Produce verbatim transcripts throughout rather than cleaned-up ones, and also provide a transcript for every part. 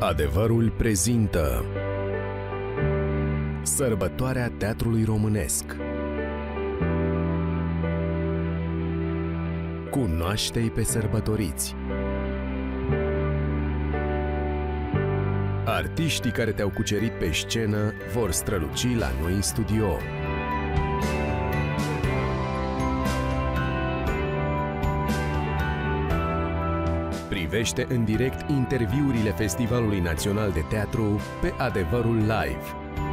Adevărul prezintă Sărbătoarea Teatrului Românesc. Cunoaște-i pe sărbătoriți. Artiștii care te-au cucerit pe scenă vor străluci la noi în studio. Privește în direct interviurile Festivalului Național de Teatru pe Adevărul Live.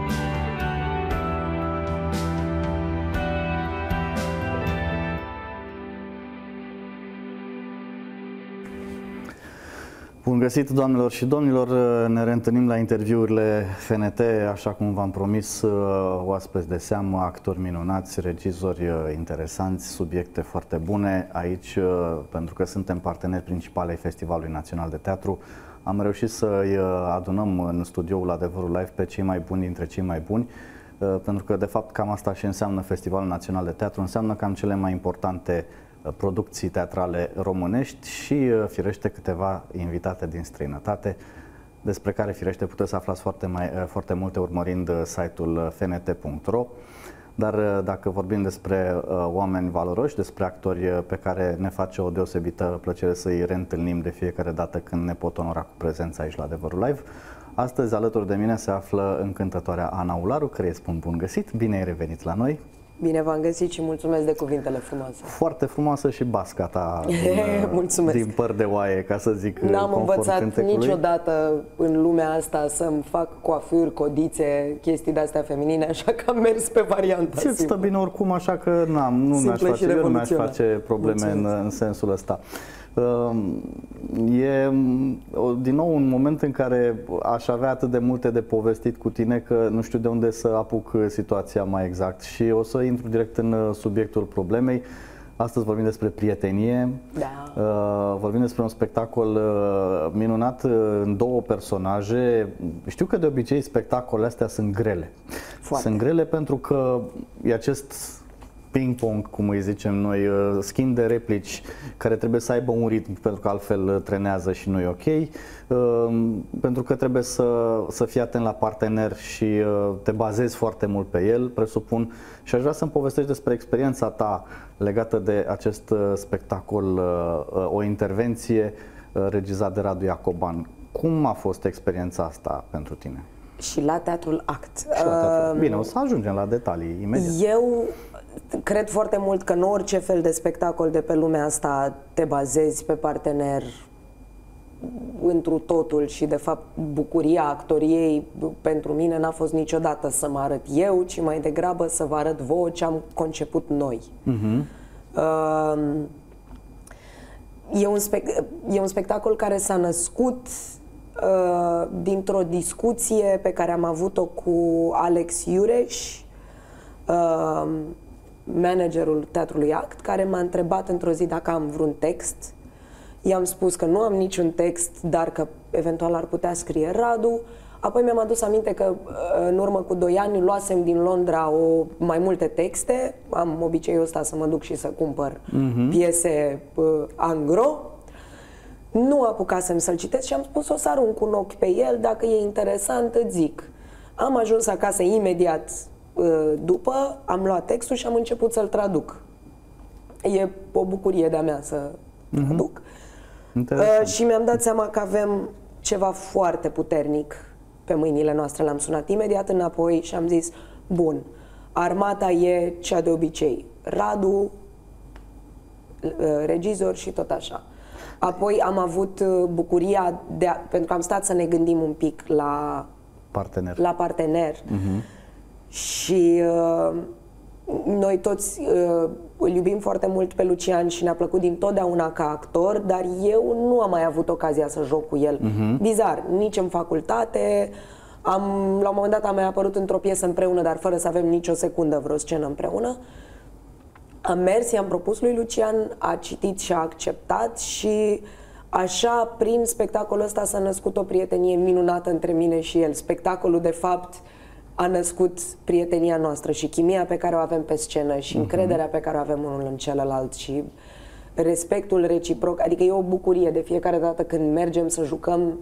Bun găsit, doamnelor și domnilor! Ne reîntâlnim la interviurile F N T, așa cum v-am promis, oaspeți de seamă, actori minunați, regizori interesanți, subiecte foarte bune. Aici, pentru că suntem parteneri principali ai Festivalului Național de Teatru, am reușit să-i adunăm în studioul Adevărul Live pe cei mai buni dintre cei mai buni, pentru că, de fapt, cam asta și înseamnă Festivalul Național de Teatru, înseamnă cam cele mai importante producții teatrale românești și, firește, câteva invitate din străinătate, despre care, firește, puteți să aflați foarte, mai, foarte multe urmărind site-ul f n t punct r o. Dar dacă vorbim despre uh, oameni valoroși, despre actori pe care ne face o deosebită plăcere să-i reîntâlnim de fiecare dată când ne pot onora cu prezența aici la Adevărul Live, astăzi alături de mine se află încântătoarea Ana Ularu, care îi spun bun găsit, bine ai revenit la noi! Bine v-am găsit și mulțumesc de cuvintele frumoase. Foarte frumoasă și basca ta din, din păr de oaie, ca să zic. N-am învățat cântecului. Niciodată în lumea asta să-mi fac coafuri, codițe, chestii de-astea feminine, așa că am mers pe varianta. Ți-ți stă bine oricum, așa că n-am, nu mi-aș face, eu nu mi-aș face probleme în, în sensul ăsta. E din nou un moment în care aș avea atât de multe de povestit cu tine că nu știu de unde să apuc situația mai exact și o să intru direct în subiectul problemei. Astăzi vorbim despre prietenie, da. Vorbim despre un spectacol minunat în două personaje. Știu că de obicei spectacolele astea sunt grele. Foarte. Sunt grele pentru că e acest ping-pong, cum îi zicem noi, schimb de replici care trebuie să aibă un ritm, pentru că altfel trenează și nu e ok, pentru că trebuie să, să fii atent la partener și te bazezi foarte mult pe el, presupun, și aș vrea să-mi povestești despre experiența ta legată de acest spectacol, o intervenție regizat de Radu Iacoban. Cum a fost experiența asta pentru tine? Și la Teatrul Act. Și la teatrul. Bine, o să ajungem la detalii imediat. Eu cred foarte mult că în orice fel de spectacol de pe lumea asta te bazezi pe partener întru totul și, de fapt, bucuria actoriei pentru mine n-a fost niciodată să mă arăt eu, ci mai degrabă să vă arăt vouă ce am conceput noi. Uh-huh. uh, e, un spect- e un spectacol care s-a născut uh, dintr-o discuție pe care am avut-o cu Alex Iureș, uh, managerul Teatrului Act, care m-a întrebat într-o zi dacă am vreun text. I-am spus că nu am niciun text, dar că eventual ar putea scrie Radu. Apoi mi-am adus aminte că în urmă cu doi ani luasem din Londra o, mai multe texte. Am obiceiul ăsta să mă duc și să cumpăr uh-huh. piese uh, angro. Nu apucasem să-l citesc și am spus o să arunc un ochi pe el, dacă e interesant îți zic. Am ajuns acasă imediat după, am luat textul și am început să-l traduc. E o bucurie de-a mea să uh-huh. traduc. Uh, și mi-am dat seama că avem ceva foarte puternic pe mâinile noastre. L-am sunat imediat înapoi și am zis, bun, armata e cea de obicei. Radu, uh, regizor și tot așa. Apoi am avut bucuria, de a, pentru că am stat să ne gândim un pic la partener. La partener. Uh-huh. Și uh, noi toți uh, îl iubim foarte mult pe Lucian și ne-a plăcut dintotdeauna ca actor, dar eu nu am mai avut ocazia să joc cu el. Uh-huh. Bizar, nici în facultate. Am, la un moment dat am mai apărut într-o piesă împreună, dar fără să avem nicio secundă vreo scenă împreună. Am mers, i-am propus lui Lucian, a citit și a acceptat și așa, prin spectacolul ăsta s-a născut o prietenie minunată între mine și el. Spectacolul, de fapt, a născut prietenia noastră și chimia pe care o avem pe scenă și uh-huh. încrederea pe care o avem unul în celălalt și respectul reciproc. Adică e o bucurie de fiecare dată când mergem să jucăm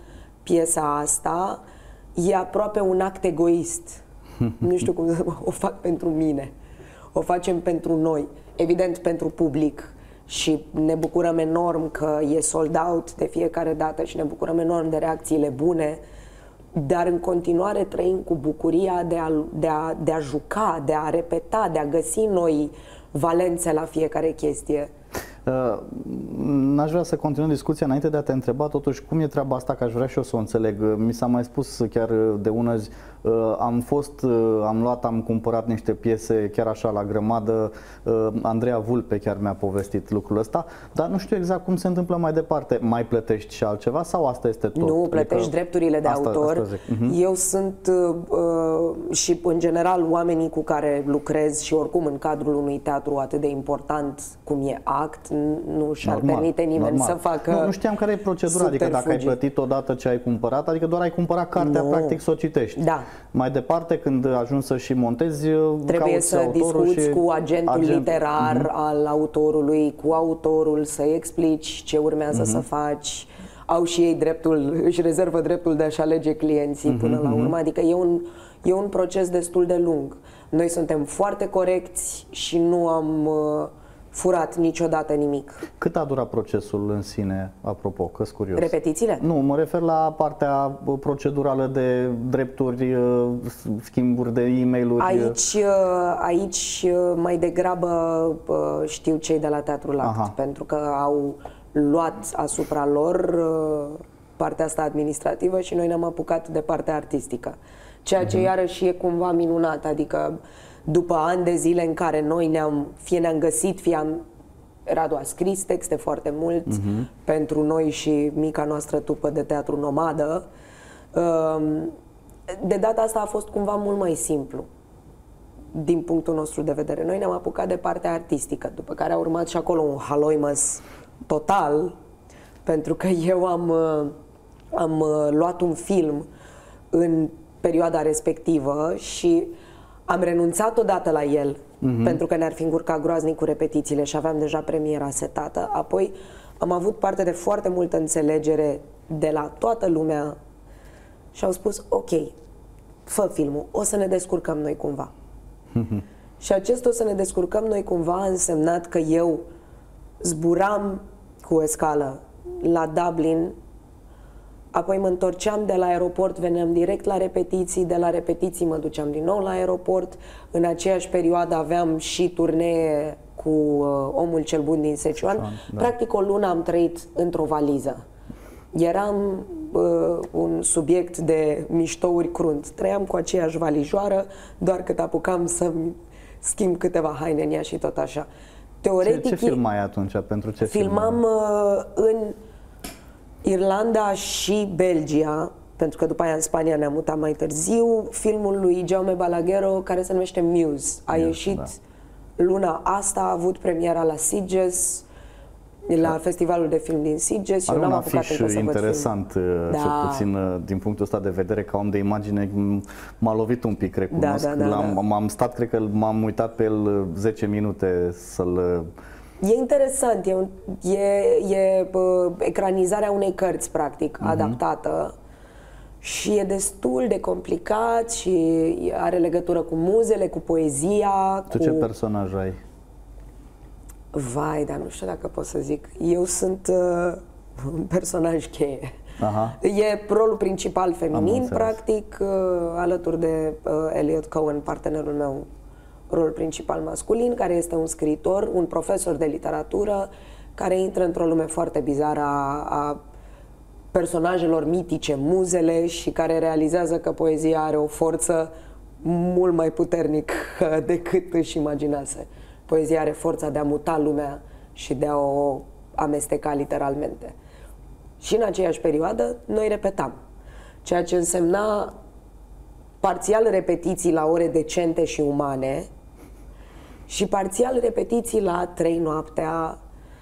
piesa asta e aproape un act egoist. Nu știu cum să o fac pentru mine. O facem pentru noi, evident pentru public. Și ne bucurăm enorm că e sold out de fiecare dată și ne bucurăm enorm de reacțiile bune, dar în continuare trăim cu bucuria de a, de a, de a juca, de a repeta, de a găsi noi valențe la fiecare chestie. Uh, N-aș vrea să continuăm discuția înainte de a te întreba totuși cum e treaba asta, că aș vrea și eu să o înțeleg. Mi s-a mai spus chiar de una zi, uh, am fost, uh, am luat, am cumpărat niște piese chiar așa la grămadă, uh, Andreea Vulpe chiar mi-a povestit lucrul ăsta, dar nu știu exact cum se întâmplă mai departe. Mai plătești și altceva sau asta este tot? Nu, plătești adică drepturile de asta, autor. Asta uh-huh. Eu sunt uh, și în general oamenii cu care lucrez și oricum în cadrul unui teatru atât de important cum e ACT, nu și-ar permite nimeni normal. Să facă. Nu, nu știam care e procedura, adică dacă fugit. Ai plătit odată ce ai cumpărat, adică doar ai cumpărat cartea, no. practic să o citești. Da. Mai departe, când ajungi să și montezi, trebuie să discuți și cu agentul agent... literar uh-huh. al autorului, cu autorul, să-i explici ce urmează uh-huh. să faci. Au și ei dreptul, își rezervă dreptul de a-și alege clienții uh-huh, până la urmă, uh-huh. adică e un, e un proces destul de lung. Noi suntem foarte corecți și nu am uh, furat niciodată nimic. Cât a durat procesul în sine, apropo, că-s curios? Repetițiile? Nu, mă refer la partea procedurală de drepturi, schimburi de e-mail-uri. Aici, aici mai degrabă știu cei de la Teatrul ACT, Aha. pentru că au luat asupra lor partea asta administrativă și noi ne-am apucat de partea artistică. Ceea ce uh-huh. iarăși e cumva minunat, adică după ani de zile în care noi ne-am, fie ne-am găsit, fie am, Radu a scris texte foarte mult uh-huh. pentru noi și mica noastră trupă de teatru nomadă, de data asta a fost cumva mult mai simplu din punctul nostru de vedere. Noi ne-am apucat de partea artistică, după care a urmat și acolo un haloimăs total, pentru că eu am, am luat un film în perioada respectivă și am renunțat odată la el, uh-huh. pentru că ne-ar fi încurcat groaznic cu repetițiile și aveam deja premiera setată. Apoi am avut parte de foarte multă înțelegere de la toată lumea și au spus, ok, fă filmul, o să ne descurcăm noi cumva. Uh-huh. Și acest o să ne descurcăm noi cumva a însemnat că eu zburam cu o escală la Dublin, apoi mă întorceam de la aeroport, veneam direct la repetiții, de la repetiții mă duceam din nou la aeroport. În aceeași perioadă aveam și turnee cu uh, Omul cel bun din Secioan. Da. Practic o lună am trăit într-o valiză. Eram uh, un subiect de miștouri crunt. Trăiam cu aceeași valijoară, doar cât apucam să-mi schimb câteva haine în ea și tot așa. Teoretic, ce, ce filmai atunci? Pentru ce filmam uh, în Irlanda și Belgia, pentru că după aia în Spania ne-am mutat mai târziu, filmul lui Jaume Balaguerro care se numește Muse. A Muse, ieșit da. luna asta, a avut premiera la Sitges, la da. festivalul de film din Sitges. Are un afiș interesant, da. cel puțin din punctul ăsta de vedere, ca om de imagine m-a lovit un pic, recunosc. Da, da, da, da. M-am stat, cred că m-am uitat pe el zece minute să-l... E interesant, e, un, e, e uh, ecranizarea unei cărți, practic, uh-huh. adaptată și e destul de complicat și are legătură cu muzele, cu poezia. Tu cu... ce personaj ai? Vai, dar nu știu dacă pot să zic. Eu sunt uh, un personaj cheie. Aha. E rolul principal feminin, practic, uh, alături de uh, Elliot Cohen, partenerul meu, rol principal masculin, care este un scriitor, un profesor de literatură, care intră într-o lume foarte bizară a, a personajelor mitice, muzele, și care realizează că poezia are o forță mult mai puternică decât își imaginase. Poezia are forța de a muta lumea și de a o amesteca literalmente. Și în aceeași perioadă noi repetam, ceea ce însemna parțial repetiții la ore decente și umane și parțial repetiții la trei noaptea.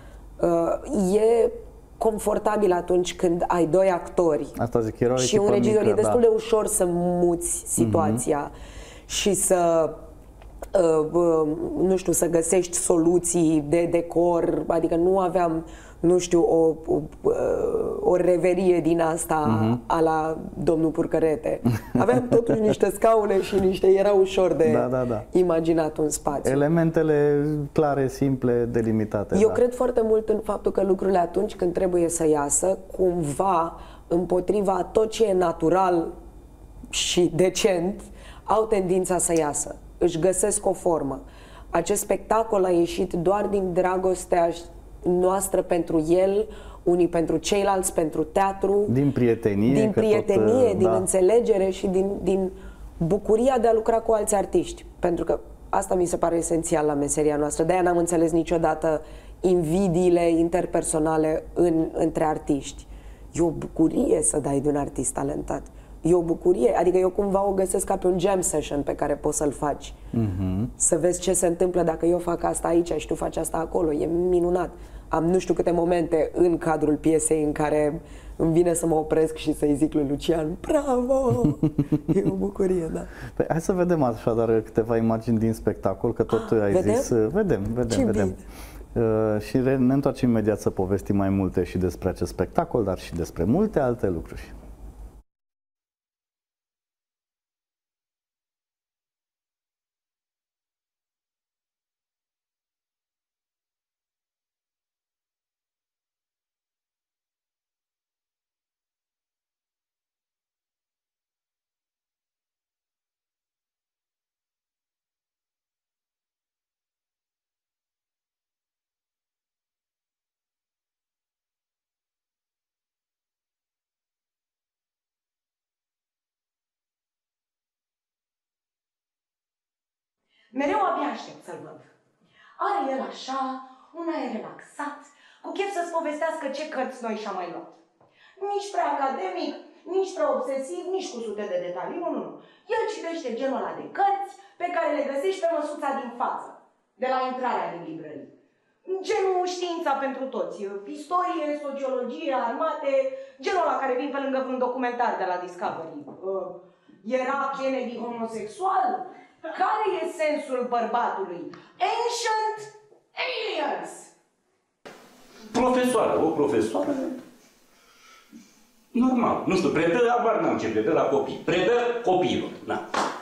E confortabil atunci când ai doi actori. Asta zic, era o și un regizor. Mică, e destul da. de ușor să muți situația uh-huh. și să uh, uh, nu știu, să găsești soluții de decor, adică nu aveam nu știu, o, o, o reverie din asta uh-huh. a la domnul Purcărete. Aveam totuși niște scaune și niște, era ușor de da, da, da. imaginat un spațiu. Elementele clare, simple, delimitate. Eu da. cred foarte mult în faptul că lucrurile atunci când trebuie să iasă, cumva împotriva tot ce e natural și decent, au tendința să iasă. Își găsesc o formă. Acest spectacol a ieșit doar din dragostea noastră pentru el, unii pentru ceilalți, pentru teatru. Din prietenie. Din prietenie, tot, din da. înțelegere și din, din bucuria de a lucra cu alți artiști. Pentru că asta mi se pare esențial la meseria noastră. De-aia n-am înțeles niciodată invidiile interpersonale în, între artiști. E o bucurie să dai de un artist talentat. E o bucurie, adică eu cumva o găsesc ca pe un jam session pe care poți să-l faci. Mm-hmm. Să vezi ce se întâmplă dacă eu fac asta aici și tu faci asta acolo. E minunat. Am nu știu câte momente în cadrul piesei în care îmi vine să mă opresc și să-i zic lui Lucian, bravo! E o bucurie, da. Păi, hai să vedem așadar câteva imagini din spectacol, că tot ah, ai vedem? zis. Vedem, vedem, ce vedem. Uh, și ne întoarcem imediat să povestim mai multe și despre acest spectacol, dar și despre multe alte lucruri. Mereu abia aștept să-l văd. Are el așa, un aer relaxat, cu chef să-ți povestească ce cărți noi și-a mai luat. Nici prea academic, nici prea obsesiv, nici cu sute de detalii, nu, nu, nu. El citește genul ăla de cărți pe care le găsești pe măsuța din față, de la intrarea din librărie. Genul știința pentru toți, istorie, sociologie, armate, genul ăla care vin pe lângă un documentar de la Discovery. Uh, era Kennedy homosexual? Care e sensul bărbatului? Ancient aliens! Profesoară, o profesoară normal. Nu știu, predă, abar n-am ce predă la copii. Predă copiilor, da.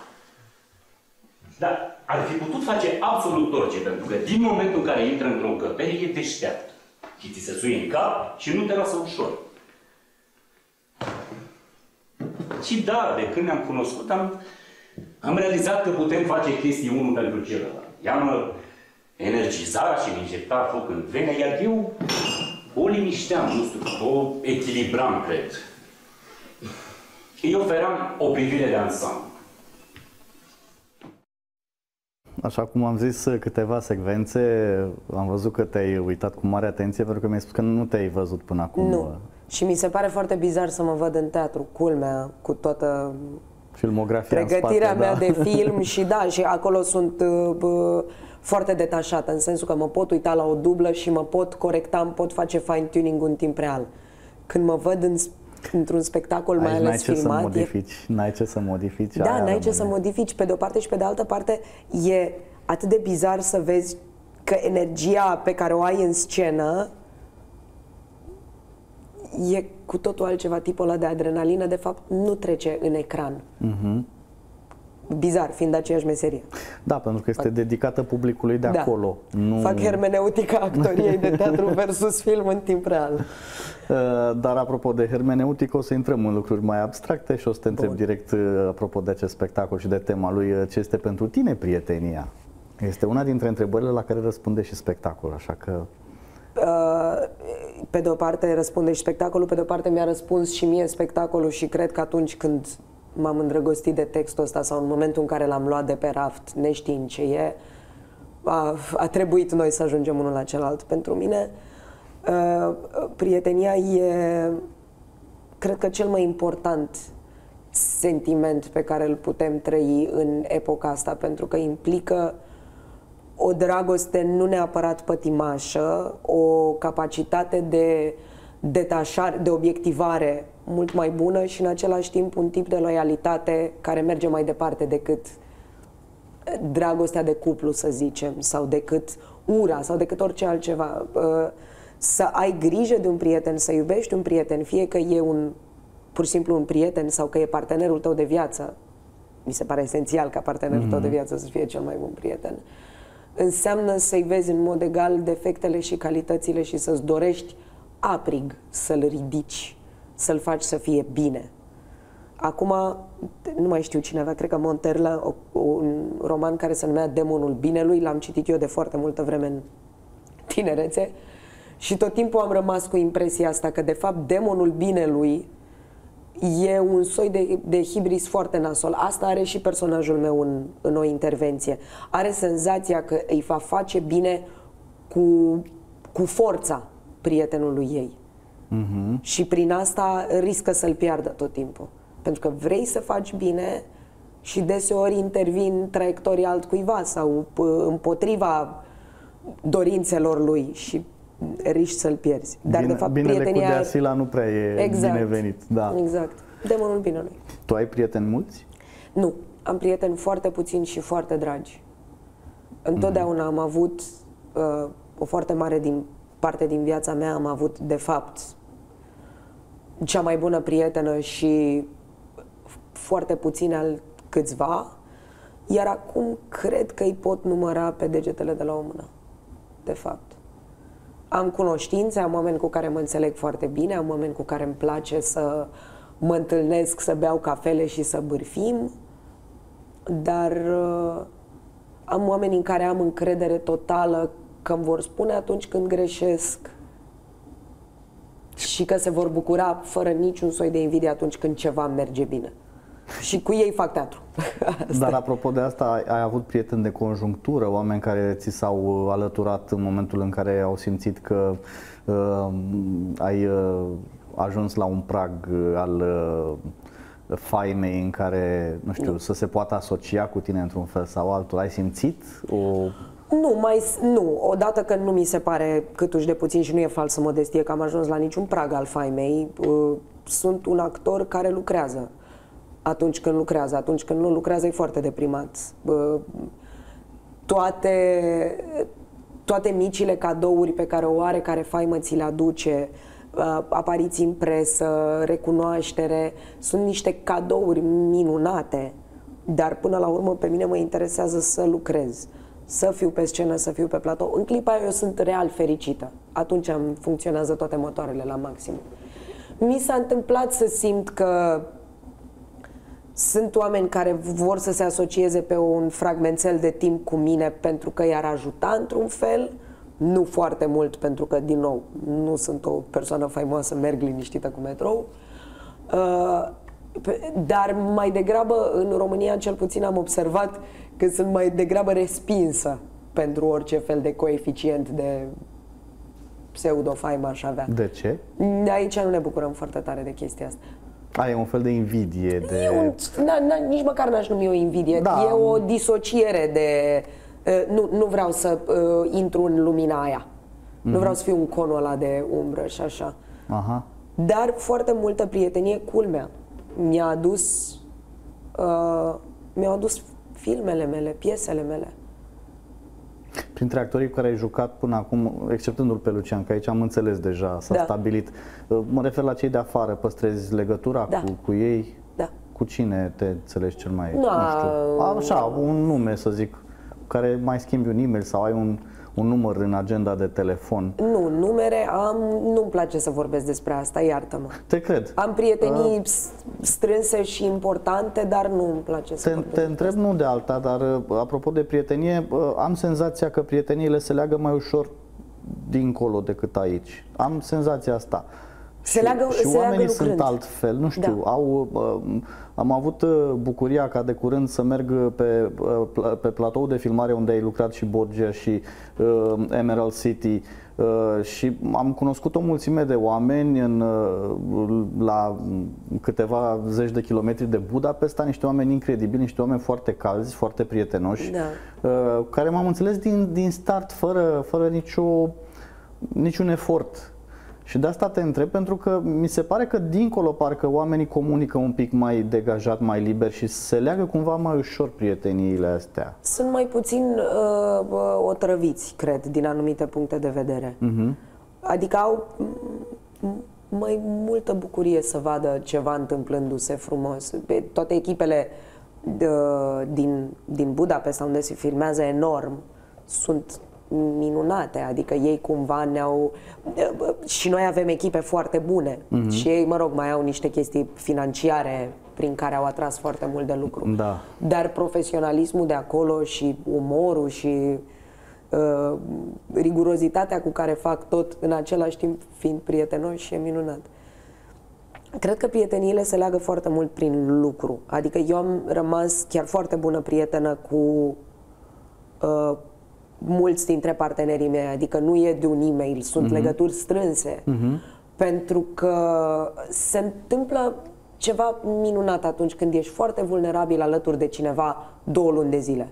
Dar ar fi putut face absolut orice, pentru că din momentul în care intră într-o încăpere, e deșteaptă. Și ți se suie în cap și nu te lasă ușor. Și da, de când ne-am cunoscut, am... Am realizat că putem face chestii unul pentru celălalt. Ea mă energiza și mi injecta foc în vene, iar eu o linișteam, nu știu, o echilibram, cred. Îi oferam o privire de ansamblu. Așa cum am zis câteva secvențe, am văzut că te-ai uitat cu mare atenție, pentru că mi-ai spus că nu te-ai văzut până acum. Nu. Și mi se pare foarte bizar să mă văd în teatru, culmea, cu toată... Filmografia pregătirea în spate, mea da. de film și da, și acolo sunt uh, foarte detașată, în sensul că mă pot uita la o dublă și mă pot corecta, îmi pot face fine-tuning în timp real. Când mă văd în, într-un spectacol, mai ales filmat... N-ai ce să modifici, n-ai ce să modifici. Da, n-ai ce să modifici, pe de o parte și pe de altă parte e atât de bizar să vezi că energia pe care o ai în scenă e cu totul altceva, tipul ăla de adrenalină, de fapt, nu trece în ecran. Uh-huh. Bizar, fiind aceeași meserie. Da, pentru că este Fac... dedicată publicului de da. acolo. Nu... Fac hermeneutica actoriei de teatru versus film în timp real. Dar apropo de hermeneutică, o să intrăm în lucruri mai abstracte și o să te întreb Bun. direct, apropo de acest spectacol și de tema lui, ce este pentru tine prietenia? Este una dintre întrebările la care răspunde și spectacolul, așa că... Pe de o parte răspunde și spectacolul, pe de o parte mi-a răspuns și mie spectacolul și cred că atunci când m-am îndrăgostit de textul ăsta sau în momentul în care l-am luat de pe raft, neștiind ce e, a, a trebuit noi să ajungem unul la celălalt. Pentru mine, prietenia e, cred că, cel mai important sentiment pe care îl putem trăi în epoca asta, pentru că implică o dragoste nu neapărat pătimașă, o capacitate de detașare, de obiectivare mult mai bună și în același timp un tip de loialitate care merge mai departe decât dragostea de cuplu, să zicem, sau decât ura, sau decât orice altceva. să ai grijă de un prieten, să iubești un prieten, fie că e un, pur și simplu un prieten sau că e partenerul tău de viață, mi se pare esențial ca partenerul mm-hmm. tău de viață să fie cel mai bun prieten, înseamnă să-i vezi în mod egal defectele și calitățile și să-ți dorești aprig să-l ridici, să-l faci să fie bine. Acum, nu mai știu cine avea, cred că Monterla, un roman care se numea Demonul Binelui, l-am citit eu de foarte multă vreme în tinerețe și tot timpul am rămas cu impresia asta că de fapt demonul binelui e un soi de, de hibris foarte nasol. Asta are și personajul meu în, în o intervenție. Are senzația că îi va face bine cu, cu forța prietenului ei. Mm-hmm. Și prin asta riscă să-l piardă tot timpul. Pentru că vrei să faci bine și deseori intervin traiectorii altcuiva sau împotriva dorințelor lui și riști să-l pierzi. Dar Bine, de fapt binele prietenia... cu deasila nu prea e exact, binevenit. Da. Exact. Demonul binelui. Tu ai prieteni mulți? Nu. Am prieteni foarte puțini și foarte dragi. Întotdeauna am avut uh, o foarte mare din, parte din viața mea, am avut de fapt cea mai bună prietenă și foarte puțini al câțiva, iar acum cred că îi pot număra pe degetele de la o mână, de fapt. Am cunoștințe, am oameni cu care mă înțeleg foarte bine, am oameni cu care îmi place să mă întâlnesc, să beau cafele și să bârfim, dar uh, am oameni în care am încredere totală că îmi vor spune atunci când greșesc și că se vor bucura fără niciun soi de invidie atunci când ceva merge bine. Și cu ei fac teatru. Dar apropo de asta, ai, ai avut prieteni de conjunctură, oameni care ți s-au alăturat în momentul în care au simțit că uh, ai uh, ajuns la un prag al uh, faimei în care, nu știu, nu. să se poată asocia cu tine într-un fel sau altul. Ai simțit o... Nu, mai, nu. Odată că nu mi se pare câtuși de puțin și nu e falsă modestie că am ajuns la niciun prag al faimei, uh, sunt un actor care lucrează. Atunci când lucrează, atunci când nu lucrează e foarte deprimat. Toate, toate micile cadouri pe care o are, care faimă ți le aduce, apariții în presă, recunoaștere, sunt niște cadouri minunate, dar până la urmă pe mine mă interesează să lucrez, să fiu pe scenă, să fiu pe platou. În clipa aia eu sunt real fericită. Atunci îmi funcționează toate motoarele la maxim. Mi s-a întâmplat să simt că sunt oameni care vor să se asocieze pe un fragmentel de timp cu mine pentru că i-ar ajuta într-un fel, nu foarte mult pentru că, din nou, nu sunt o persoană faimoasă, merg liniștită cu metrou, uh, dar mai degrabă în România cel puțin am observat că sunt mai degrabă respinsă pentru orice fel de coeficient de pseudo-faimă aș avea. De ce? Aici nu ne bucurăm foarte tare de chestia asta. Ai un fel de invidie de... E un, na, na, nici măcar n-aș numi o invidie, da. E o disociere de... Uh, nu, nu vreau să uh, intru în lumina aia, mm-hmm. Nu vreau să fiu un conul ăla de umbră și așa. Aha. Dar foarte multă prietenie, culmea, mi-a adus uh, mi-au adus filmele mele, piesele mele. Printre actorii cu care ai jucat până acum, exceptându-l pe Lucian, că aici am înțeles deja, s-a da. stabilit. Mă refer la cei de afară, păstrezi legătura da. cu, cu ei? Da. Cu cine te înțelegi cel mai, no. nu știu, așa, un nume să zic, cu care mai schimbi un e-mail sau ai un, un număr în agenda de telefon? Nu, numere am, nu-mi place să vorbesc despre asta, iartă-mă. Te cred. Am prietenii uh, strânse și importante, dar nu-mi place să te, vorbesc Te întreb asta. nu de alta, dar apropo de prietenie, am senzația că prieteniile se leagă mai ușor dincolo decât aici. Am senzația asta. Se și, leagă, și se oamenii leagă sunt altfel, nu știu, da. au, uh, am avut uh, bucuria ca de curând să merg pe, uh, pe platou de filmare unde ai lucrat și Borgia și uh, Emerald City uh, și am cunoscut o mulțime de oameni în, uh, la câteva zeci de kilometri de Budapesta, niște oameni incredibili, niște oameni foarte calzi, foarte prietenoși, da. uh, care m-am înțeles din, din start fără, fără nicio, niciun efort. Și de asta te întreb, pentru că mi se pare că dincolo parcă oamenii comunică un pic mai degajat, mai liber și se leagă cumva mai ușor prieteniile astea. Sunt mai puțin uh, otrăviți, cred, din anumite puncte de vedere. Uh-huh. adică au mai multă bucurie să vadă ceva întâmplându-se frumos. Pe toate echipele de, din, din Budapesta, unde se filmează enorm, sunt minunate, adică ei cumva ne-au... Și noi avem echipe foarte bune mm-hmm. și ei, mă rog, mai au niște chestii financiare prin care au atras foarte mult de lucru. Da. Dar profesionalismul de acolo și umorul și uh, rigurozitatea cu care fac tot, în același timp fiind prietenoși, e minunat. Cred că prieteniile se leagă foarte mult prin lucru. Adică eu am rămas chiar foarte bună prietenă cu uh, mulți dintre partenerii mei, adică nu e de un e-mail, sunt uh-huh. legături strânse, uh-huh. pentru că se întâmplă ceva minunat atunci când ești foarte vulnerabil alături de cineva două luni de zile.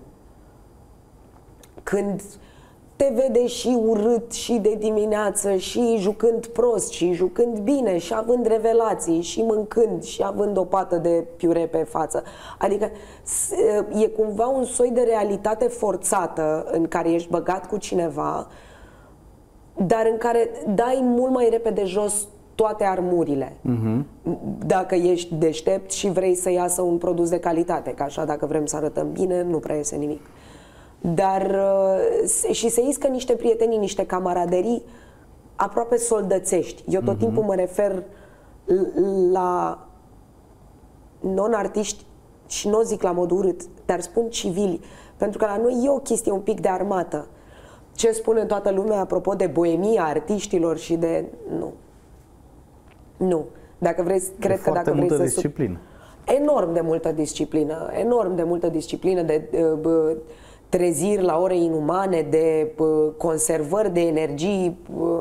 Când te vede și urât și de dimineață și jucând prost și jucând bine și având revelații și mâncând și având o pată de piure pe față. Adică e cumva un soi de realitate forțată în care ești băgat cu cineva, dar în care dai mult mai repede jos toate armurile. Uh-huh. Dacă ești deștept și vrei să iasă un produs de calitate, că așa dacă vrem să arătăm bine, nu prea iese nimic. Dar și se iscă niște prietenii, niște camaraderii aproape soldățești. Eu tot uh-huh. timpul mă refer la non-artiști și nu o zic la mod urât, dar spun civili, pentru că la noi e o chestie un pic de armată. Ce spune toată lumea apropo de boemia artiștilor și de... Nu. Nu. Dacă vrei, cred că dacă vrei să... multă disciplină. Enorm de multă disciplină. Enorm de multă disciplină, de... Uh, treziri la ore inumane, de uh, conservări de energii. Uh,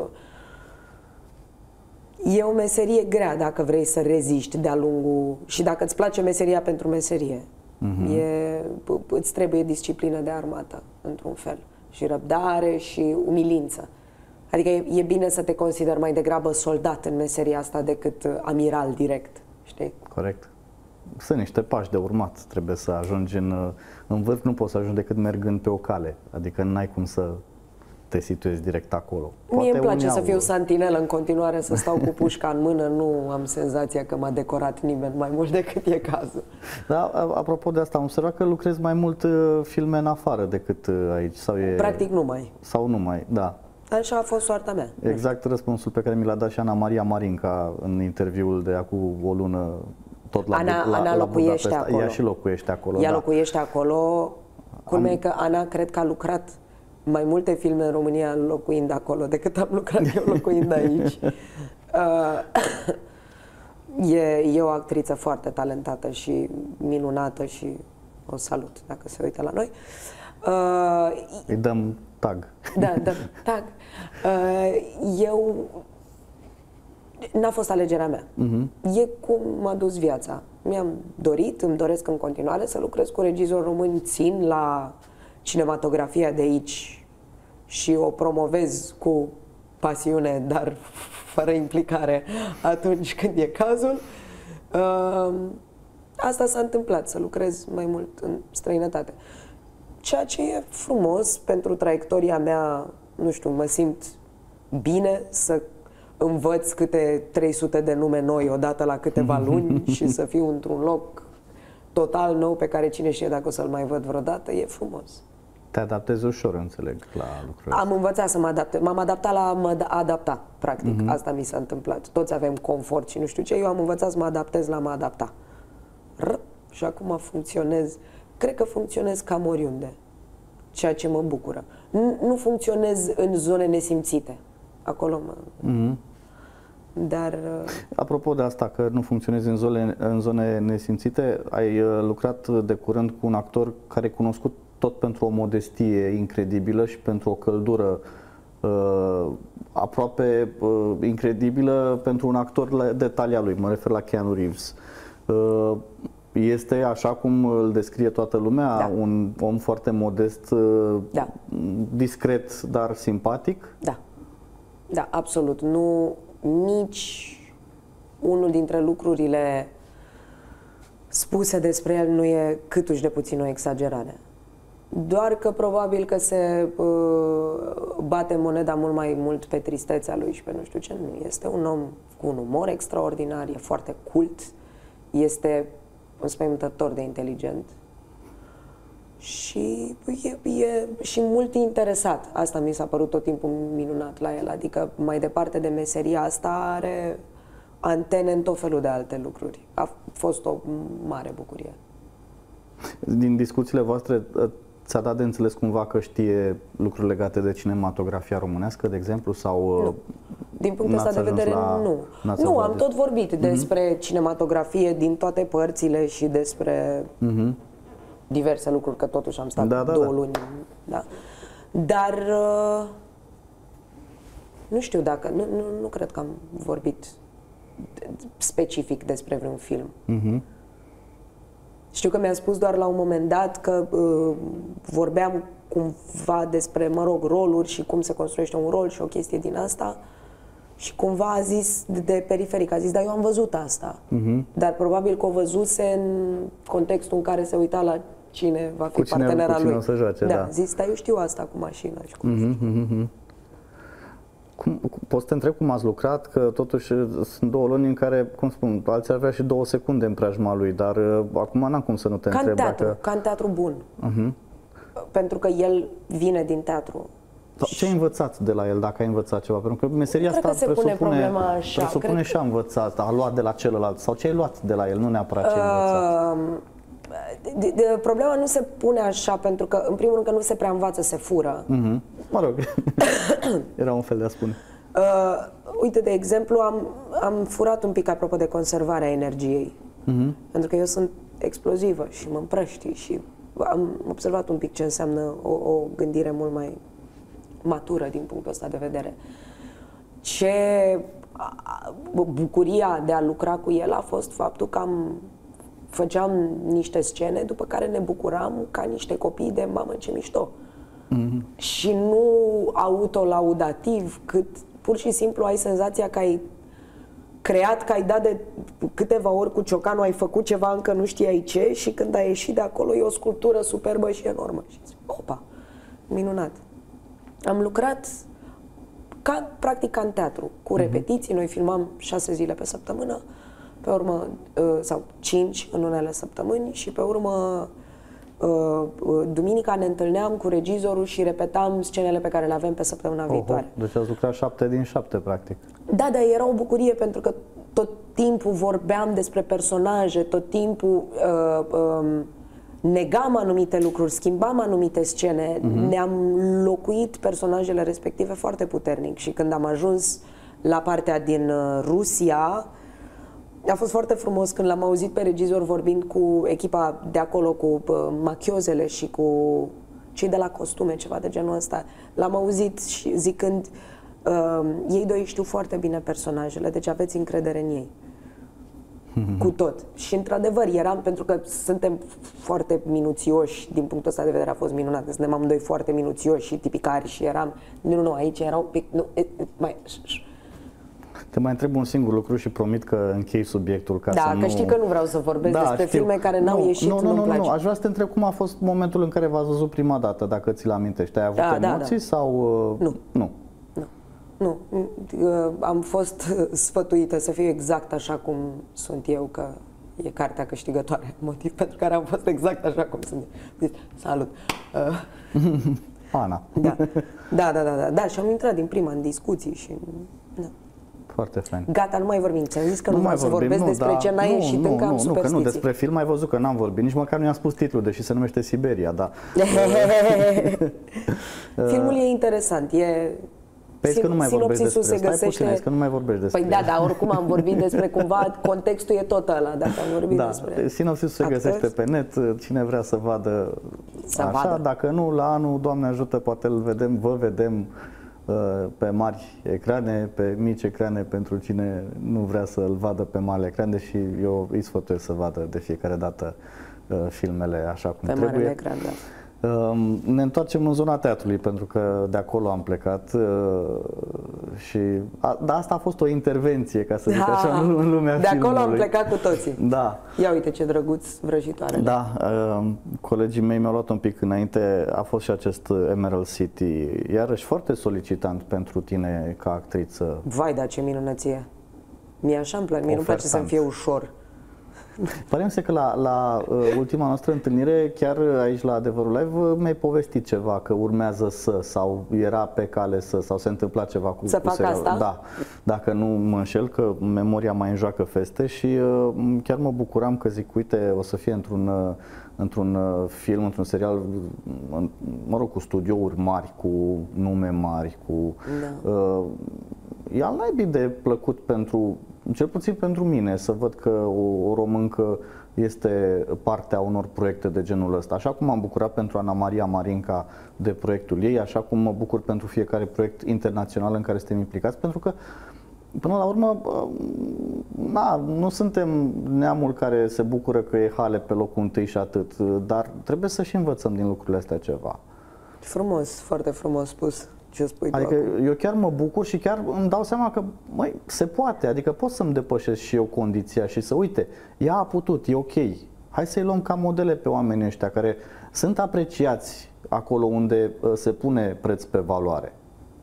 e o meserie grea dacă vrei să reziști de-a lungul... Și dacă îți place meseria pentru meserie, uh-huh. e, îți trebuie disciplină de armată, într-un fel. Și răbdare și umilință. Adică e, e bine să te consideri mai degrabă soldat în meseria asta decât amiral direct, știi? Corect. Sunt niște pași de urmat, trebuie să ajungi în, în vârf, nu poți să ajungi decât mergând pe o cale, adică n-ai cum să te situezi direct acolo. Poate mie îmi place să fiu santinelă în continuare, să stau cu pușca în mână, nu am senzația că m-a decorat nimeni mai mult decât e cazul. Da, apropo de asta, am observat că lucrezi mai mult filme în afară decât aici, sau e... Practic nu mai. Sau nu mai, da. Așa a fost soarta mea. Exact răspunsul pe care mi l-a dat și Ana Maria Marinca în interviul de acum o lună. Tot la, Ana, la, Ana la locuiește Budapesta. acolo. Ea și locuiește acolo. Ea da. locuiește acolo. Culmea Am... că Ana cred că a lucrat mai multe filme în România locuind acolo decât am lucrat eu locuind aici. uh, e, e o actriță foarte talentată și minunată și o salut dacă se uită la noi. Uh, Îi dăm tag. Da, da, tag. Uh, eu... N-a fost alegerea mea. Uh-huh. E cum m-a dus viața. Mi-am dorit, îmi doresc în continuare să lucrez cu regizori români, țin la cinematografia de aici și o promovez cu pasiune, dar fără implicare atunci când e cazul. Uh, asta s-a întâmplat, să lucrez mai mult în străinătate. Ceea ce e frumos pentru traiectoria mea, nu știu, mă simt bine să învăț câte trei sute de nume noi odată la câteva luni și să fiu într-un loc total nou pe care cine știe dacă o să-l mai văd vreodată, e frumos. Te adaptezi ușor, înțeleg, la lucruri. Am învățat să mă adaptez. M-am adaptat la mă adapta, practic. Uh-huh. Asta mi s-a întâmplat. Toți avem confort și nu știu ce. Eu am învățat să mă adaptez la mă adapta. R- și acum funcționez. Cred că funcționez cam oriunde. Ceea ce mă bucură. Nu, nu funcționez în zone nesimțite. Acolo mă... Uh-huh. Dar... Apropo de asta, că nu funcționezi în zone, în zone nesimțite, ai lucrat de curând cu un actor care e cunoscut tot pentru o modestie incredibilă și pentru o căldură uh, aproape uh, incredibilă pentru un actor de talia lui. Mă refer la Keanu Reeves. Uh, este așa cum îl descrie toată lumea, da. Un om foarte modest, uh, da. discret, dar simpatic? Da. Da, absolut. Nu... Nici unul dintre lucrurile spuse despre el nu e câtuși de puțin o exagerare. Doar că probabil că se uh, bate moneda mult mai mult pe tristețea lui și pe nu știu ce. Nu, este un om cu un umor extraordinar, e foarte cult, este înspăimântător de inteligent și e, e și mult interesat. Asta mi s-a părut tot timpul minunat la el, adică mai departe de meseria asta are antene în tot felul de alte lucruri. A fost o mare bucurie. Din discuțiile voastre ți-a dat de înțeles cumva că știe lucruri legate de cinematografia românească, de exemplu, sau... Nu. Din punctul ăsta de vedere, la... nu. Nu, am tot vorbit despre uh-huh. cinematografie din toate părțile și despre uh-huh. diverse lucruri, că totuși am stat da, da, două da. luni. Da. Dar uh, nu știu dacă, nu, nu, nu cred că am vorbit specific despre vreun film. Uh-huh. Știu că mi-a spus doar la un moment dat că uh, vorbeam cumva despre, mă rog, roluri și cum se construiește un rol și o chestie din asta și cumva a zis de, de periferic, a zis, dar eu am văzut asta. Uh-huh. Dar probabil că o văzuse în contextul în care se uita la cine va fi cu cine, partenera cu cine lui. O să joace, da, da. zis, dar eu știu asta cu mașina și cu uh-huh, uh-huh. Cum, poți să te întreb cum ați lucrat, că totuși sunt două luni în care, cum spun, alții ar vrea și două secunde în preajma lui, dar uh, acum n-am cum să nu te ca întreb teatru, dacă... ca în teatru bun. Uh-huh. Pentru că el vine din teatru. Ce ai învățat de la el, dacă ai învățat ceva? Pentru că meseria asta că se presupune, pune problema așa. presupune Cred și a învățat, a luat de la celălalt, sau ce ai luat de la el, nu neapărat ce ai învățat. Uh, de, de, problema nu se pune așa, pentru că, în primul rând, că nu se prea învață, se fură. Uh-huh. Mă rog, era un fel de a spune. Uh, uite, de exemplu, am, am furat un pic apropo de conservarea energiei. Uh-huh. Pentru că eu sunt explozivă și mă împrăști și am observat un pic ce înseamnă o, o gândire mult mai matură din punctul ăsta de vedere. Ce bucuria de a lucra cu el a fost faptul că am, făceam niște scene după care ne bucuram ca niște copii de mamă ce mișto. Mm-hmm. Și nu autolaudativ, cât pur și simplu ai senzația că ai creat, că ai dat de câteva ori cu ciocanul, ai făcut ceva, încă nu știai ce, și când ai ieșit de acolo e o sculptură superbă și enormă. Și zic, opa, minunat. Am lucrat ca, practic ca în teatru, cu repetiții. Noi filmam șase zile pe săptămână, pe urmă, sau cinci în unele săptămâni, și pe urmă duminica ne întâlneam cu regizorul și repetam scenele pe care le avem pe săptămâna Oho, viitoare. deci ați lucrat șapte din șapte, practic. Da, dar era o bucurie pentru că tot timpul vorbeam despre personaje, tot timpul uh, uh, negam anumite lucruri, schimbam anumite scene, uh-huh. ne-am locuit personajele respective foarte puternic și când am ajuns la partea din uh, Rusia, a fost foarte frumos când l-am auzit pe regizor vorbind cu echipa de acolo, cu uh, machiozele și cu cei de la costume, ceva de genul ăsta. L-am auzit și zicând, uh, ei doi știu foarte bine personajele, deci aveți încredere în ei. Cu tot. Și într-adevăr eram, pentru că suntem foarte minuțioși, din punctul ăsta de vedere a fost minunat, suntem amândoi foarte minuțioși și tipicari și eram, nu, nu, aici era un pic, nu, mai... Te mai întreb un singur lucru și promit că închei subiectul ca da, să că nu... că știi că nu vreau să vorbesc da, despre știu. filme care n-au nu, ieșit, nu, nu, nu-mi nu, place. nu, aș vrea să te întreb cum a fost momentul în care v-ați văzut prima dată, dacă ți-l amintești. Ai avut da, emoții da, da. sau... Nu. Nu. Nu. Nu. Am fost sfătuită să fiu exact așa cum sunt eu, că e cartea câștigătoare, motiv pentru care am fost exact așa cum sunt. Deci, salut! Uh, Ana. Da. Da, da, da, da, da, și am intrat din prima în discuții și... Da. Foarte fain. Gata, nu mai vorbim. Ți-am zis că nu, nu mai vreau să vorbesc nu, despre da, ce n-a nu, ieșit, nu, încă nu, am nu, superstiții. că nu, despre film ai văzut că n-am vorbit, nici măcar nu i-am spus titlul, deși se numește Siberia, dar... Filmul e interesant, e... Păi că nu mai vorbești despre se asta, găsește... puțin, că nu mai vorbești despre Păi da, dar oricum am vorbit despre cumva, contextul e tot ăla, dacă am vorbit da, despre... sinopsisul se actors. găsește pe net, cine vrea să vadă să așa, vadă. Dacă nu, la anul, Doamne ajută, poate îl vedem, vă vedem uh, pe mari ecrane, pe mici ecrane, pentru cine nu vrea să-l vadă pe mari ecrane, deși eu îi sfătuiesc să vadă de fiecare dată uh, filmele așa cum pe trebuie. Pe mare ecran, da. Ne întoarcem în zona teatrului, pentru că de acolo am plecat și a, da, asta a fost o intervenție, ca să zic da, așa, în lumea de filmului. acolo am plecat cu toții. Da. Ia uite ce drăguț vrăjitoarele. Da, colegii mei mi-au luat un pic înainte, a fost și acest Emerald City, iarăși foarte solicitant pentru tine ca actriță. Vai, da, ce minunăție! Mie așa îmi place, mie nu place să-mi fie ușor. Pare să că la, la uh, ultima noastră întâlnire, chiar aici la Adevărul Live, mi-ai povestit ceva, că urmează să, sau era pe cale să, sau se întâmpla ceva cu Să cu fac serialul. asta? Da, dacă nu mă înșel, că memoria mai înjoacă feste și uh, chiar mă bucuram că zic, uite, o să fie într-un uh, într-un uh, film, într-un serial, uh, mă rog, cu studiouri mari, cu nume mari, cu... Da. Uh, e al naibii de plăcut pentru, cel puțin pentru mine, să văd că o, o româncă este partea unor proiecte de genul ăsta. Așa cum m-am bucurat pentru Ana Maria Marinca de proiectul ei, așa cum mă bucur pentru fiecare proiect internațional în care suntem implicați, pentru că până la urmă, na, nu suntem neamul care se bucură că e Hale pe locul întâi și atât, dar trebuie să și învățăm din lucrurile astea ceva. Frumos, foarte frumos spus ce spui tu Adică acum. eu chiar mă bucur și chiar îmi dau seama că, măi, se poate, adică pot să-mi depășesc și eu condiția și să, uite, ea a putut, e ok. Hai să-i luăm ca modele pe oamenii ăștia care sunt apreciați acolo unde se pune preț pe valoare.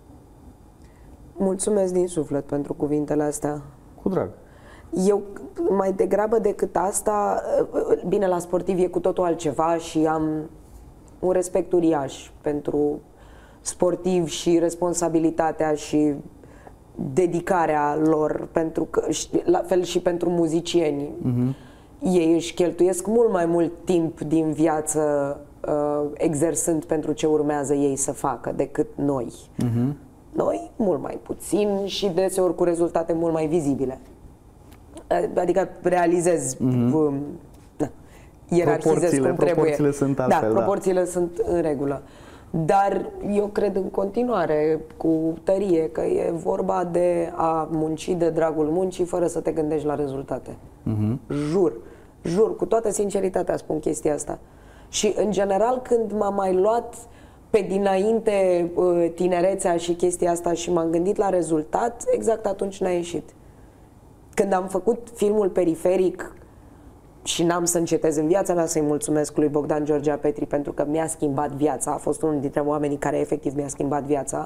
Mulțumesc din suflet pentru cuvintele astea. Cu drag. Eu, mai degrabă decât asta, bine, la sportiv e cu totul altceva și am un respect uriaș pentru sportiv și responsabilitatea și dedicarea lor, pentru că, la fel și pentru muzicieni. Uh-huh. Ei își cheltuiesc mult mai mult timp din viață uh, exersând pentru ce urmează ei să facă decât noi. Uh-huh. Noi mult mai puțin și deseori cu rezultate mult mai vizibile. Adică realizez, mm-hmm. um, da, ierarhizez cum trebuie. Proporțiile sunt altfel, da, proporțiile da. sunt în regulă. Dar eu cred în continuare cu tărie că e vorba de a munci de dragul muncii fără să te gândești la rezultate. Mm-hmm. Jur, jur, cu toată sinceritatea spun chestia asta. Și în general când m-am mai luat pe dinainte tinerețea și chestia asta și m-am gândit la rezultat, exact atunci n-a ieșit. Când am făcut filmul Periferic și n-am să încetez în viața mea să-i mulțumesc lui Bogdan Georgia Petri pentru că mi-a schimbat viața, a fost unul dintre oamenii care efectiv mi-a schimbat viața.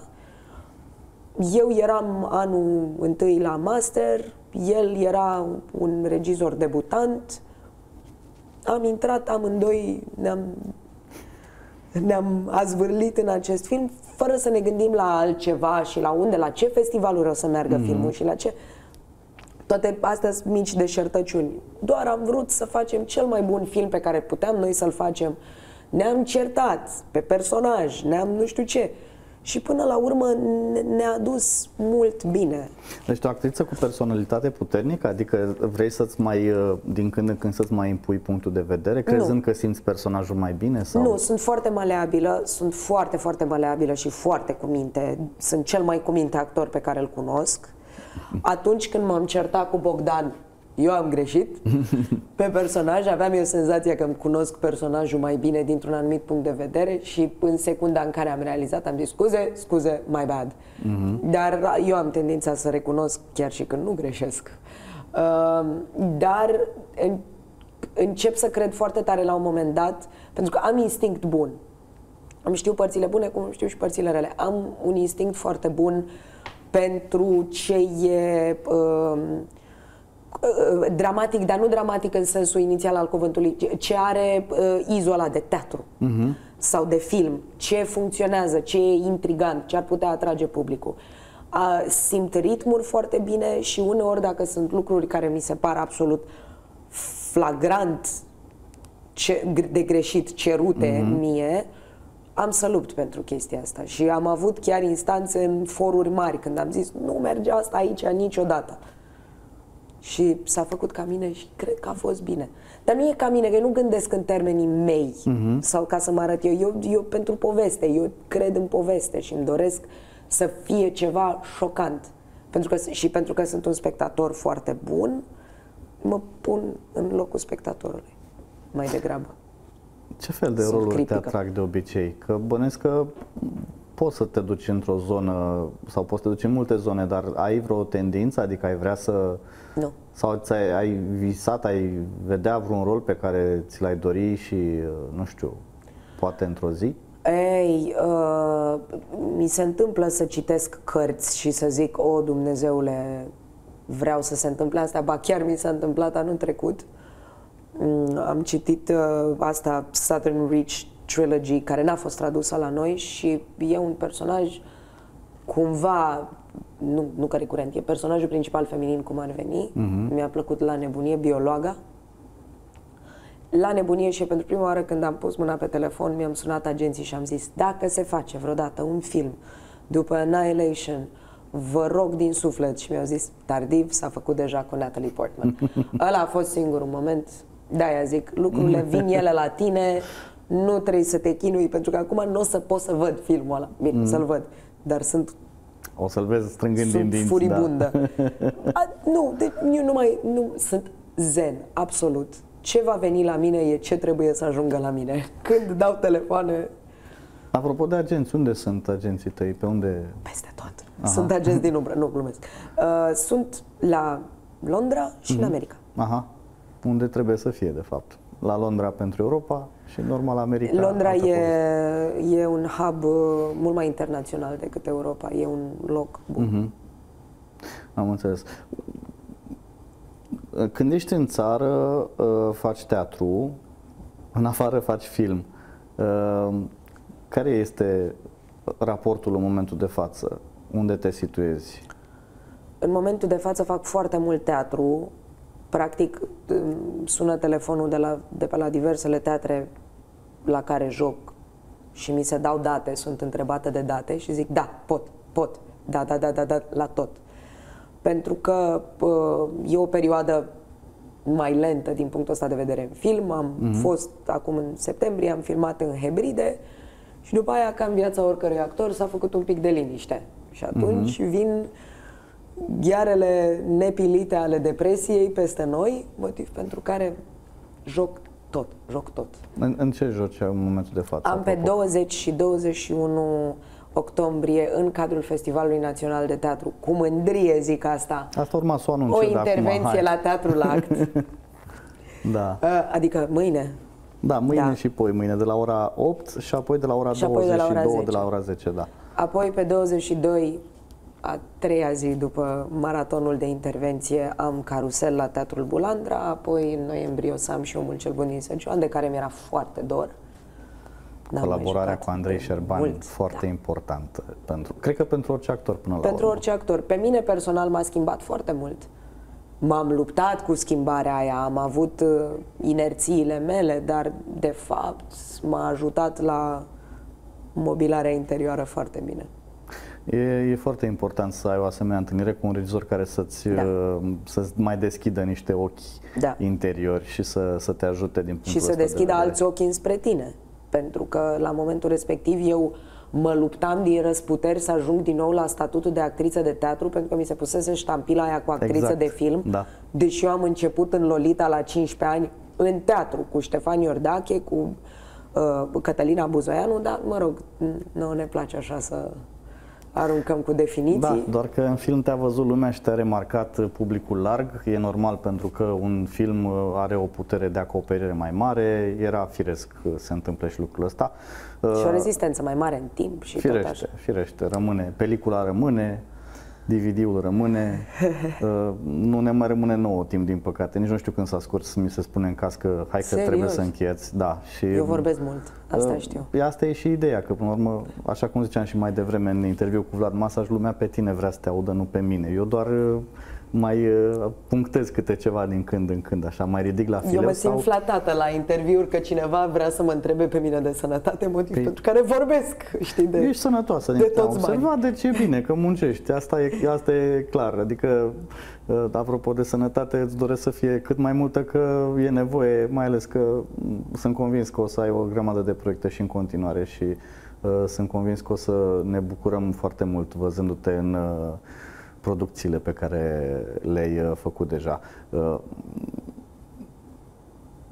Eu eram anul întâi la master, el era un regizor debutant, am intrat amândoi, ne-am ne-am azvârlit în acest film fără să ne gândim la altceva și la unde, la ce festivaluri o să meargă mm-hmm. filmul și la ce... Toate astea sunt mici deșertăciuni. Doar am vrut să facem cel mai bun film pe care puteam noi să-l facem. Ne-am certat pe personaj, ne-am nu știu ce. Și până la urmă ne-a dus mult bine. Deci tu o actriță cu personalitate puternică? Adică vrei să-ți mai, din când în când să-ți mai impui punctul de vedere? Crezând nu. că simți personajul mai bine? Sau? Nu, sunt foarte maleabilă, sunt foarte, foarte maleabilă și foarte cu minte. Sunt cel mai cu minte actor pe care îl cunosc. Atunci când m-am certat cu Bogdan, eu am greșit pe personaj, aveam eu senzația că îmi cunosc personajul mai bine dintr-un anumit punct de vedere și în secunda în care am realizat am zis scuze, scuze, my bad. Uh-huh. Dar eu am tendința să recunosc chiar și când nu greșesc. Uh, dar în, încep să cred foarte tare la un moment dat, pentru că am instinct bun. Am știu părțile bune cum știu și părțile rele. Am un instinct foarte bun pentru ce e uh, dramatic, dar nu dramatic în sensul inițial al cuvântului, ce are uh, izola de teatru uh-huh. sau de film, ce funcționează, ce e intrigant, ce ar putea atrage publicul. Uh, simt ritmuri foarte bine și uneori dacă sunt lucruri care mi se par absolut flagrant ce, de greșit, cerute uh-huh. mie, am să lupt pentru chestia asta și am avut chiar instanțe în foruri mari când am zis nu merge asta aici niciodată. Și s-a făcut ca mine și cred că a fost bine. Dar nu e ca mine, că eu nu gândesc în termenii mei uh-huh. sau ca să mă arăt eu. eu. Eu pentru poveste, eu cred în poveste și îmi doresc să fie ceva șocant. Pentru că, și pentru că sunt un spectator foarte bun, mă pun în locul spectatorului, mai degrabă. Ce fel de Sunt roluri critică. te atrag de obicei? Că bănesc că poți să te duci într-o zonă sau poți să te duci în multe zone, dar ai vreo tendință? Adică ai vrea să... Nu. Sau ți-ai, ai visat, ai vedea vreun rol pe care ți l-ai dori și, nu știu, poate într-o zi? Ei, uh, mi se întâmplă să citesc cărți și să zic, o, Dumnezeule, vreau să se întâmple asta, ba chiar mi s-a întâmplat anul trecut. Mm, am citit uh, asta, Southern Reach Trilogy, care n-a fost tradusă la noi și e un personaj cumva, nu, nu că recurent, e personajul principal feminin, cum ar veni. Uh-huh. Mi-a plăcut La nebunie, biologa. La nebunie și pentru prima oară când am pus mâna pe telefon, mi-am sunat agenții și am zis, dacă se face vreodată un film după Annihilation, vă rog din suflet. Și mi-au zis, tardiv, s-a făcut deja cu Natalie Portman. Ăla a fost singurul moment, de-aia zic, lucrurile vin ele la tine, nu trebuie să te chinui, pentru că acum nu o să pot să văd filmul ăla. Bine, mm. să-l văd, dar sunt O să-l vezi strângând sunt din dinți. furibundă. Da. A, nu, deci eu nu mai, nu, sunt zen, absolut. Ce va veni la mine e ce trebuie să ajungă la mine. Când dau telefoane... Apropo de agenți, unde sunt agenții tăi? Pe unde? Peste tot. Aha. Sunt agenți din umbră, nu glumesc. Uh, sunt la Londra și mm-hmm. în America. Aha. Unde trebuie să fie, de fapt. La Londra pentru Europa și normal America. Londra e, e un hub uh, mult mai internațional decât Europa. E un loc bun. Mm-hmm. Am înțeles. Când ești în țară, uh, faci teatru, în afară faci film. Uh, care este raportul în momentul de față? Unde te situezi? În momentul de față fac foarte mult teatru. Practic, sună telefonul de, la, de pe la diversele teatre la care joc și mi se dau date, sunt întrebată de date și zic da, pot, pot, da, da, da, da, da, la tot. Pentru că uh, e o perioadă mai lentă din punctul ăsta de vedere în film. Am mm-hmm. fost acum în septembrie, am filmat în Hebride și după aia, ca în viața oricărui actor, s-a făcut un pic de liniște. Și atunci mm-hmm. vin ghearele nepilite ale depresiei peste noi, motiv pentru care joc tot, joc tot. În, în ce joci în momentul de față? Am pe douăzeci și douăzeci și unu octombrie în cadrul Festivalului Național de Teatru, cu mândrie zic asta, Asta urma să o anunț o de intervenție acum, la Teatrul Act. Da. Adică mâine. Da, mâine Da. și poi mâine, de la ora opt și apoi de la ora Și apoi de douăzeci la și ora două, de zece. la ora zece, da. Apoi pe douăzeci și doi, a treia zi după maratonul de intervenție, am Carusel la Teatrul Bulandra, apoi în noiembrie o să am și Omul cel bun din Săcioan, de care mi-era foarte dor. N-am mai Colaborarea jucat cu Andrei de Șerban, mult, foarte da. importantă. Pentru, cred că pentru orice actor până la Pentru urmă. orice actor. Pe mine personal m-a schimbat foarte mult. M-am luptat cu schimbarea aia, am avut uh, inerțiile mele, dar de fapt m-a ajutat la mobilarea interioară foarte bine. E, e foarte important să ai o asemenea întâlnire cu un regizor care să-ți, Da. să-ți mai deschidă niște ochi Da. interiori și să, să te ajute din punctul Și să ăsta de deschidă vedere. alți ochi înspre tine. Pentru că la momentul respectiv eu mă luptam din răsputeri să ajung din nou la statutul de actriță de teatru, pentru că mi se pusese ștampila aia cu actriță Exact. de film. Da. Deși eu am început în Lolita la cincisprezece ani în teatru, cu Ștefan Iordache, cu uh, Cătălina Buzoianu, dar mă rog, nu ne place așa să aruncăm cu definiții. Da, doar că în film te-a văzut lumea și te-a remarcat publicul larg. E normal pentru că un film are o putere de acoperire mai mare. Era firesc că se întâmplă și lucrul ăsta. Și o rezistență mai mare în timp și Firește, tot așa. firește, rămâne. Pelicula rămâne, D V D-ul rămâne. Nu ne mai rămâne nouă timp, din păcate. Nici nu știu când s-a scurs, mi se spune în caz că hai că Serios? trebuie să încheți. Da, și Eu vorbesc mult, asta știu. Asta e și ideea, că până la urmă, așa cum ziceam și mai devreme în interviu cu Vlad Masaj, lumea pe tine vrea să te audă, nu pe mine. Eu doar mai punctez câte ceva din când în când, așa, mai ridic la fileu. Eu mă simt sau... flatată la interviuri că cineva vrea să mă întrebe pe mine de sănătate, motiv Păi- pentru care vorbesc, știi, de... Ești sănătoasă, de din câte am toți banii. observat, deci e bine că muncești, asta e, asta e clar, adică apropo de sănătate, îți doresc să fie cât mai multă, că e nevoie, mai ales că sunt convins că o să ai o grămadă de proiecte și în continuare și uh, sunt convins că o să ne bucurăm foarte mult văzându-te în uh, producțiile pe care le-ai uh, făcut deja. Uh,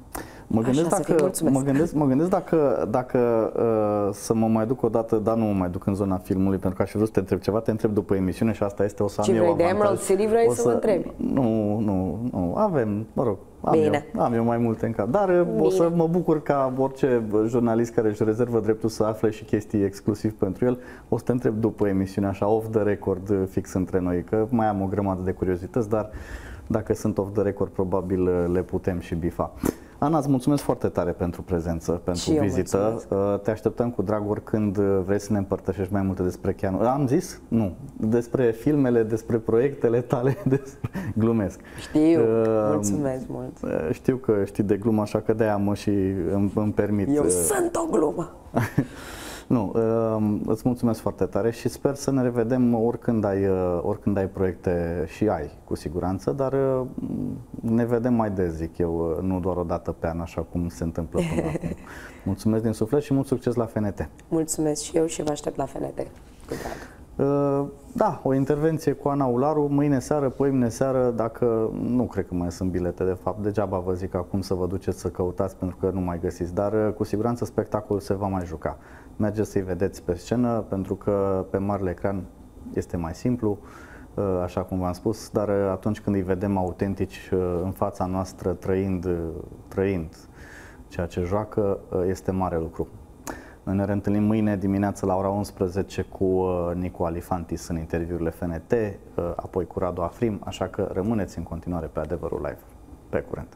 Mă gândesc, dacă, mă gândesc, mă gândesc dacă, dacă uh, să mă mai duc o dată, dar nu mă mai duc în zona filmului, pentru că aș vrea să te întreb ceva, te întreb după emisiune și asta este, o să am Ce eu vrei, de avantaj. Emerald City vrei o să mă întrebi? Nu, nu, nu, avem, mă rog, am Bine. eu, am eu mai multe în cap, dar Bine. o să mă bucur ca orice jurnalist care își rezervă dreptul să afle și chestii exclusiv pentru el, o să te întreb după emisiune, așa, off the record, fix între noi, că mai am o grămadă de curiozități, dar dacă sunt off the record, probabil le putem și bifa. Ana, îți mulțumesc foarte tare pentru prezență, pentru vizită. Mulțumesc. Te așteptăm cu drag oricând vrei să ne împărtășești mai multe despre Keanu. Am zis? Nu. Despre filmele, despre proiectele tale, despre... glumesc. Știu, uh, mulțumesc mult. Știu că știi de glumă, așa că de-aia mă și îmi, îmi permit. Eu uh... sunt o glumă. Nu, îți mulțumesc foarte tare și sper să ne revedem oricând ai, oricând ai proiecte, și ai cu siguranță, dar ne vedem mai des, zic eu, nu doar o dată pe an, așa cum se întâmplă până acum. Mulțumesc din suflet și mult succes la F N T. Mulțumesc și eu și vă aștept la F N T, cu drag. Da, o intervenție cu Ana Ularu, mâine seară, poimine seară, dacă, nu cred că mai sunt bilete de fapt, degeaba vă zic acum să vă duceți să căutați pentru că nu mai găsiți, dar cu siguranță spectacolul se va mai juca. Mergeți să-i vedeți pe scenă, pentru că pe marele ecran este mai simplu, așa cum v-am spus, dar atunci când îi vedem autentici în fața noastră, trăind, trăind ceea ce joacă, este mare lucru. Noi ne reîntâlnim mâine dimineață la ora unsprezece cu Nicu Alifantis în interviurile F N T, apoi cu Radu Afrim, așa că rămâneți în continuare pe Adevărul Live. Pe curent!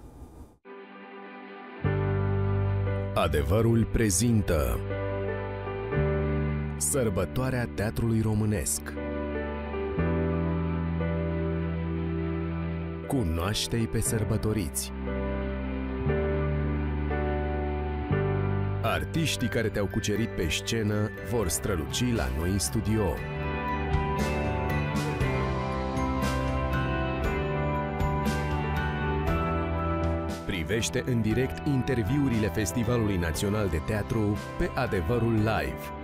Adevărul prezintă Sărbătoarea Teatrului Românesc. Cunoaște-i pe sărbătoriți. Artiștii care te-au cucerit pe scenă vor străluci la noi în studio. Privește în direct interviurile Festivalului Național de Teatru pe Adevărul Live.